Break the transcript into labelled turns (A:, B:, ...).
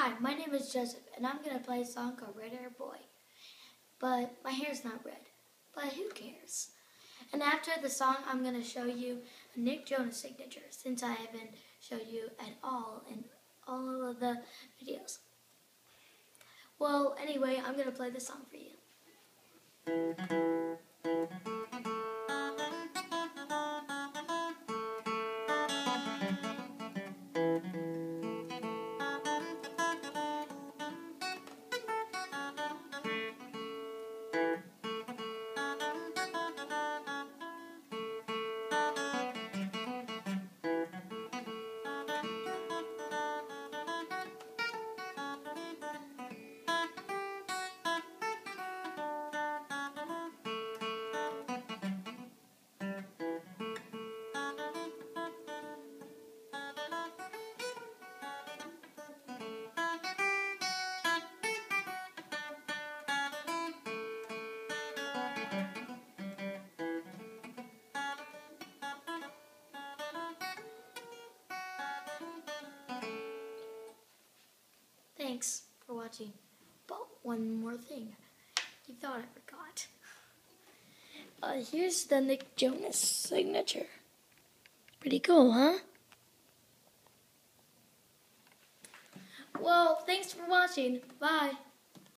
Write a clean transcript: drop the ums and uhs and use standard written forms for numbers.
A: Hi, my name is Joseph, and I'm going to play a song called Red Hair Boy. But my hair's not red, but who cares? And after the song, I'm going to show you a Nick Jonas signature, since I haven't showed you at all in all of the videos. Well, anyway, I'm going to play the song for you. Thanks for watching. But one more thing. You thought I forgot. Here's the Nick Jonas signature. Pretty cool, huh? Well, thanks for watching. Bye.